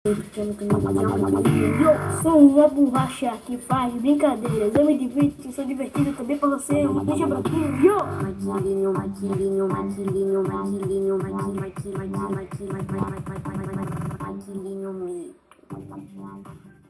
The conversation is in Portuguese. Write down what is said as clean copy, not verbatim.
Eu sou uma borracha que faz brincadeiras. Eu me divirto, sou divertido também pra você. Deixa pra aqui, yo! Maquilinho, maquilinho, maquilinho, maquilinho, maquilinho, maquilinho, maquilinho, maquilinho, maquilinho,